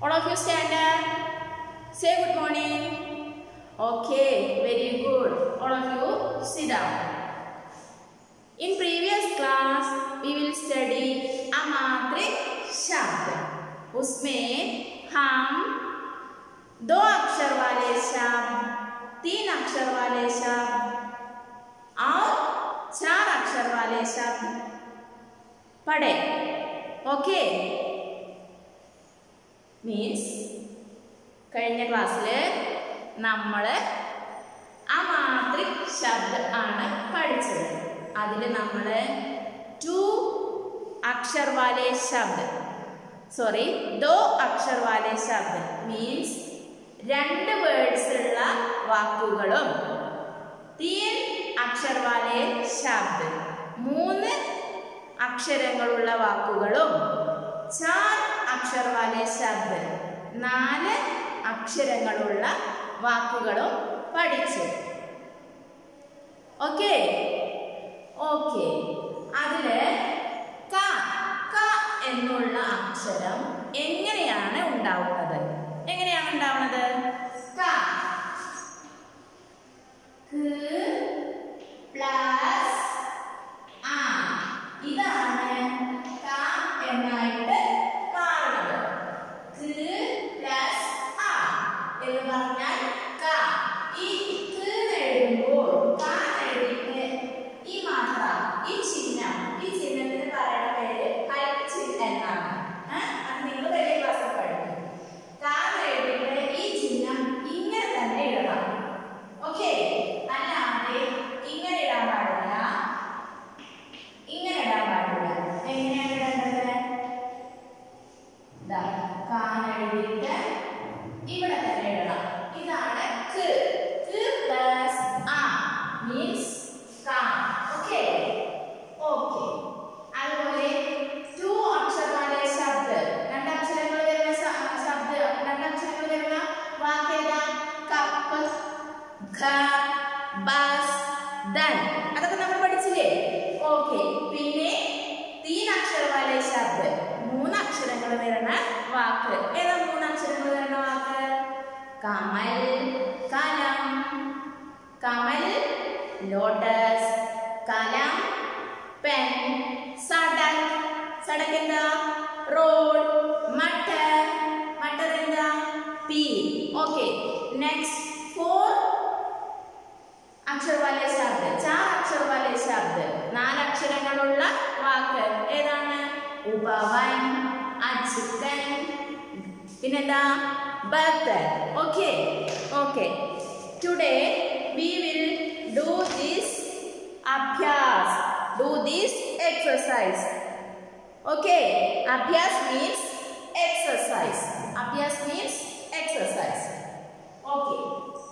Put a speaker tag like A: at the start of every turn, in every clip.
A: All of you stand up. Say good morning. Okay, very good. All of you sit down. In previous class, we will study अमात्रिक शब्द. उसमें हम 2 अक्षर वाले शब्द, 3 अक्षर वाले शब्द और 4 अक्षर वाले शब्द पढ़े. Okay? Means കഴിഞ്ഞ ക്ലാസ്സിൽ നമ്മൾ അമാത്രിക് ശബ്ദ ആണ് പഠിച്ചത്. അതിൽ നമ്മൾ 2 अक्षर वाले शब्द, सॉरी 2 अक्षर वाले शब्द मीन्स 2 വേർഡ്സ് ഉള്ള വാക്കുകളും 3 अक्षर वाले शब्द 3 അക്ഷരങ്ങളുള്ള വാക്കുകളും 4 अक्षर वाले शब्द 4 അക്ഷരങ്ങളുള്ള വാക്കുകളും പഠിച്ചു. ഓക്കേ ഓക്കേ അതില് ക എന്നുള്ള അക്ഷരം എങ്ങനെയാണ് ഉണ്ടാവുന്നത്? എങ്ങനെയാണ് ഉണ്ടാവുന്നത്? ക പ്ലസ് ആ ഇതാണ് ക എന്നായിട്ട് കാണുന്നത്. പ്ലസ് ആ എന്ന് പറഞ്ഞാൽ ക. ഈ എഴുതുമ്പോൾ ക എഴുതിയിട്ട് ഈ മാത്ര ഈ ചിഹ്നത്തിന് പറയുന്ന പേര് ഹൈച്ചിൻ എന്നാണ്. അത് നിങ്ങൾ വലിയ ക്ലാസ്സിൽ പഠിക്കും. ക എഴുതിയിട്ട് ഈ ചിഹ്നം ഇങ്ങനെ തന്നെ ഇടണം. ഓക്കെ, അല്ലാതെ ഇങ്ങനെ ഇടാൻ പാടില്ല, ഇങ്ങനെ ഇടാൻ പാടില്ല. എങ്ങനെയാണ് ഇടേണ്ടത്? ക എഴുതിയിട്ട് ഇവിടെ തന്നെ ഇടണം. ഇതാണ് പ്ലസ് ആ മീൻസ് ക. ഓക്കെ ഓക്കെ അതുപോലെ 2 अक्षर वाले शब्द 2 അക്ഷരങ്ങൾ വരുന്ന ശബ്ദ 2 അക്ഷരങ്ങൾ വരുന്ന വാക്ക് ഏതാ? കപ്പ്, ഘർ, ബസ്, ദൻ. അതൊക്കെ നമ്മൾ പഠിച്ചില്ലേ? ഓക്കെ. പിന്നെ 3 अक्षर वाले शब्द 3 അക്ഷരങ്ങൾ വരുന്ന വാക്ക് ഏതാ? 3 അക്ഷരങ്ങൾ വരുന്ന വാക്ക് കമൽ, കലം. കമൽ ലോട്ടസ്, കലം പെൻ, സടക്. സടക് എന്താ? റോഡ്. മട്ടർ. മട്ടർ എന്താ? പീ. ഓക്കെ നെക്സ്റ്റ് 4 अक्षर वाले शब्द 4 अक्षर वाले शब्द 4 അക്ഷരങ്ങളുള്ള വാക്ക് ഏതാണ്? ഉപവൻ, അച്ഛൻ, പിന്നെന്താ? ബർത്തൻ. Okay okay today we will do this abhyas, do this exercise. Okay, abhyas means exercise. Abhyas means exercise. Okay,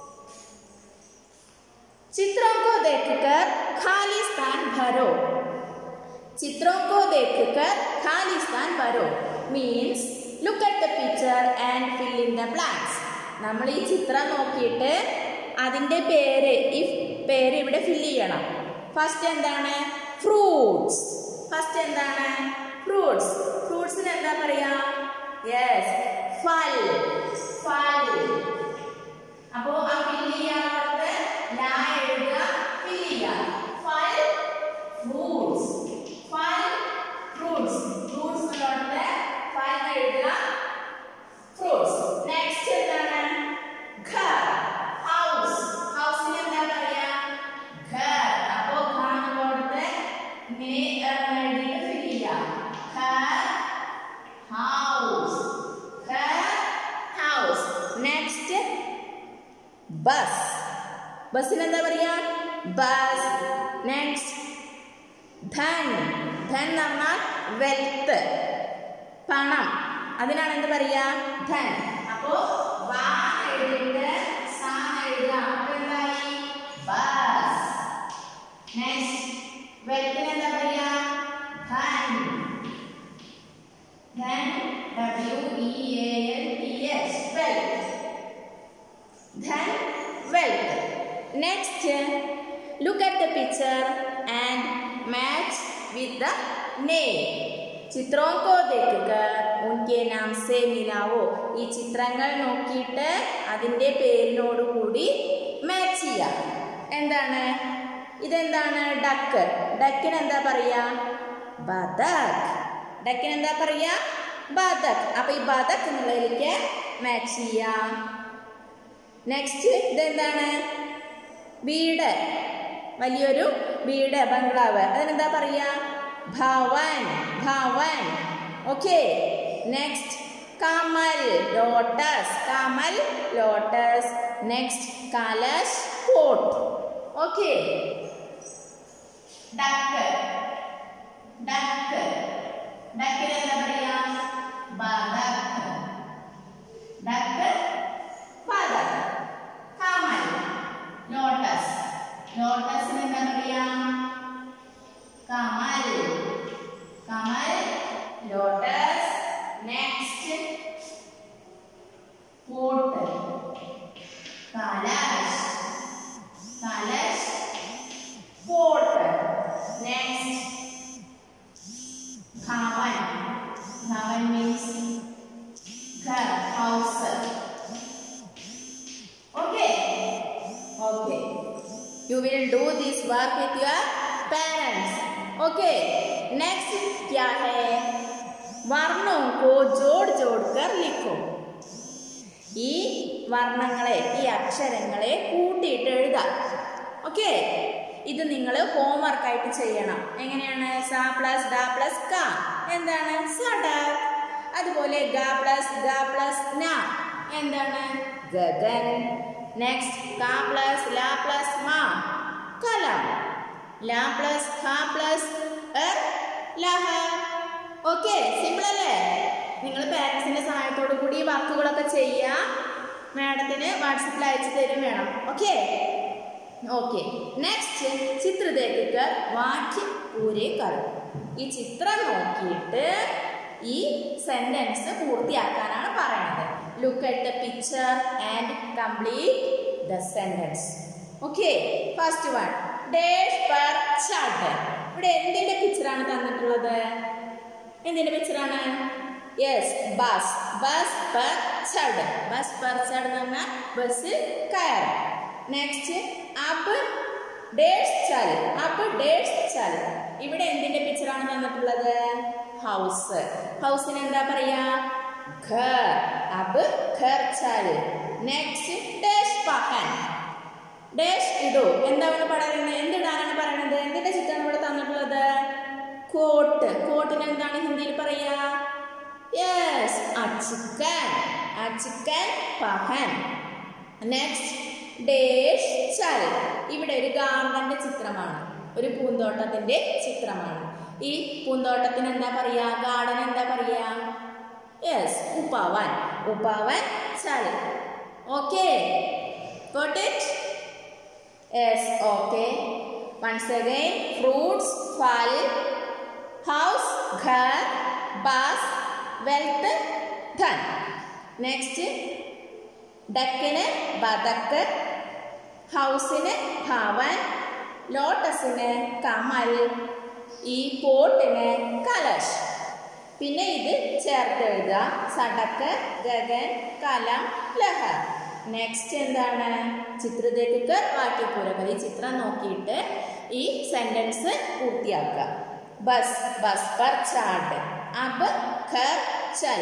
A: चित्रों को देखकर खाली स्थान भरो. चित्रों को देखकर खाली स्थान भरो means look at the picture and fill in the blanks. നമ്മൾ ഈ ചിത്രം നോക്കിയിട്ട് അതിന്റെ പേര് ഇവിടെ ഫിൽ ചെയ്യണം. ഫസ്റ്റ് എന്താണ്? ഫ്രൂട്ട്സ്. ഫസ്റ്റ് എന്താണ്? ഫ്രൂട്ട്സ്. ഫ്രൂട്ട്സിന് എന്താ പറയാ? യെസ്, ഫൽ. ഫൽ. അപ്പോ ആ ഫിൽ ചെയ്യാനുള്ളത് ലാ എഴുതുക, ഫിൽ ചെയ്യുക. ഫൽ ഫ്രൂട്ട്സ്. ഫൽ ഫ്രൂട്ട്സ്. ഫ്രൂട്ട്സ് എന്നുള്ളത് ഫൽ എഴുതുക, ഫ്രൂട്ട്സ്. നെക്സ്റ്റ് എന്താണ്? ഘർ. ഹൗസ്. ഹൗസിന് എന്താ പറയാ? ഘർ. അപ്പോ ഘർ എന്നുള്ളത് ഇങ്ങനെ എഴുതിയിട്ട് ഫിൽ ചെയ്യാം. ഘർ ഹൗസ്. ഘർ ഹൗസ്. Next bus. ബസ്സിന് എന്താ പറയാ? ബസ്. നെക്സ്റ്റ് ധൻ. ധൻ എന്ന് പറഞ്ഞാൽ വെൽത്ത്, പണം. അതിനാണ് എന്ത് പറയാ? ധൻ. അപ്പോ വാ എഴുതിയിട്ട് സാ എഴുതുക. അപ്പൊ എന്തായി? ബസ്. നെക്സ്റ്റ് വെൽത്തിന് എന്താ പറയാ? ധൻ. ധൻ WEALTH വെൽത്ത്. ധൻ wealth. Next, look at the picture and match with the name. ചിത്രോं को देखकर उनके नाम से मिलाओ. ഈ ചിത്രങ്ങൾ നോക്കിയിട്ട് അതിന്റെ പേരിനോട് കൂടി മാച്ച് ചെയ്യാം. എന്താണ് ഇതെന്താണ്? ഡക്ക്. ഡക്കിന് എന്താ പറയാ? ബതക്. ഡക്കിന് എന്താ പറയാ? ബതക്. അപ്പൊ ഈ ബതക് എന്നുള്ളതിലേക്ക് മാച്ച് ചെയ്യാം. നെക്സ്റ്റ് ഇതെന്താണ്? വീട്. വലിയൊരു വീട്, ബംഗ്ലാവ്. അതിനെന്താ പറയാ? ഭവൻ. ഭവൻ. ഓക്കെ. നെക്സ്റ്റ് കമൽ, ലോട്ടസ്. കമൽ, ലോട്ടസ്. നെക്സ്റ്റ് കലശ്, പോട്ട്. ഓക്കെ. ഡക്ക്. ഡക്ക്. ഡക്കിന് എന്താ പറയാ? ബതക്. ഡക്ക്, ബതക്. കമൽ, ലോട്ടസ്. ലോട്ടസിന് എന്താ പറയാ? കമൽ. കമൽ, ലോട്ടസ്. Next pot. കലശ്. കലശ്, പോട്ട്. നെക്സ്റ്റ് ഭവൻ. ഭവൻ മീൻസ് ഘർ, house. Okay. Okay. You will do this work with your parents. Okay. Next क्या है? वर्णों को जोड़ जोड़ कर लिखो. ഈ വർണ്ണങ്ങളെ, ഈ അക്ഷരങ്ങളെ കൂട്ടിയിട്ട് എഴുതാം. ഓക്കെ. ഇത് നിങ്ങൾ ഹോംവർക്ക് ആയിട്ട് ചെയ്യണം. എങ്ങനെയാണ്? സ പ്ലസ് ഡ പ്ലസ് ക എന്താണ്? സഡക്. അതുപോലെ ഗ പ്ലസ് ഗ പ്ലസ് ന എന്താണ്? ഗഗൻ. നെക്സ്റ്റ് ക പ്ലസ് ല പ്ലസ് മ കലം. ല പ്ലസ് ഹ പ്ലസ് എർ ലഹർ. ഓക്കെ. സിമ്പിൾ അല്ലേ? നിങ്ങൾ പാരൻസിന്റെ സഹായത്തോടു കൂടി വർക്കുകളൊക്കെ ചെയ്യാം. മാഡത്തിന് വാട്സപ്പിൽ അയച്ചു തരും വേണം. ഓക്കെ. ഓക്കെ. നെക്സ്റ്റ് ചിത്ര देखकर വാക്യ പൂരെ കറോ. ഈ ചിത്രം നോക്കിയിട്ട് ഈ സെന്റൻസ് പൂർത്തിയാക്കാനാണ് പറയുന്നത്. Look at the picture and complete the sentence. Okay. First one, dash പെർ ചാർട്ട്. ഇവിടെ എന്തിന്റെ പിക്ചറാണ് തന്നിട്ടുള്ളത്? എന്തിന്റെ പിക്ചറാണ്? Yes, bus. ബസ് പെർ ചാർട്ട്. ബസ് പെർ ചാർട്ട് എന്ന് പറഞ്ഞാൽ ബസ് കയറും. നെക്സ്റ്റ് അപ്പ് ഡേഷ് ചൽ. അപ്പ് ഡേഷ് ചൽ. ഇവിടെ എന്തിന്റെ പിക്ചറാണ് തന്നിട്ടുള്ളത്? ഹൗസ്. ഹൗസിന് എന്താ പറയാ? ഘർ. അപ്പ് ഘർ ചൽ. നെക്സ്റ്റ് ഡേഷ് പഹൻ. ഡേഷ് ഇടൂ. എന്താണ് പറയുന്നത്? എന്തിടാനാണ് പറയുന്നത്? എന്തിന്റെ ചിത്രമാണ് ഇവിടെ തന്നിട്ടുള്ളത്? കോട്ട്. കോട്ടിന് എന്താണ് ഹിന്ദിയിൽ പറയാ? യെസ്, അച്ഛക്കൻ. അച്ഛക്കൻ പഹൻ. നെക്സ്റ്റ് ഡേഷ് ചൽ. ഇവിടെ ഒരു ഗാർഡന്റെ ചിത്രമാണ്, ഒരു പൂന്തോട്ടത്തിന്റെ ചിത്രമാണ്. ഈ പൂന്തോട്ടത്തിന് എന്താ പറയാ? ഗാർഡൻ എന്താ പറയാ? യെസ്, ഉപവൻ. ഉപവൻ ചൽ. Okay. Got it? Yes. Okay. Once again. Fruits, ഫൽ, ഹൗസ്, ഘർ, ബസ്, വെൽത്ത്, ധൻ. നെക്സ്റ്റ് ഡക്കിന് ബതക്ക്, ഹൗസിന് ഭവൻ, ലോട്ടസിന് കമൽ, ഈ പോട്ടിന് കലശ്. പിന്നെ ഇത് ചേർത്ത് എഴുതുക. സടക്ക്, ഗഗൻ, കലം, ലഹർ. നെക്സ്റ്റ് എന്താണ്? ചിത്ര देखकर വാക്യ പൂര കർ. ഈ ചിത്രം നോക്കിയിട്ട് ഈ സെന്റൻസ് പൂർത്തിയാക്കുക. ബസ്. ബസ് पर ചാർട്ട്. അബ് ഘർ ചൽ.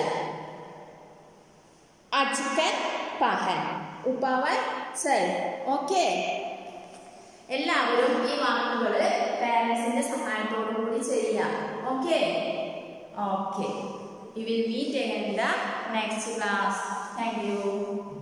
A: അച്ഛൻ പഹൻ. ഉപവൻ ചൽ. ഓക്കെ. എല്ലാവരും ഈ വാക്കുകൾ പാരന്റ്സിന്റെ സഹായത്തോടു കൂടി ചെയ്യാം. Okay. Okay. We will meet again in the next class. Thank you.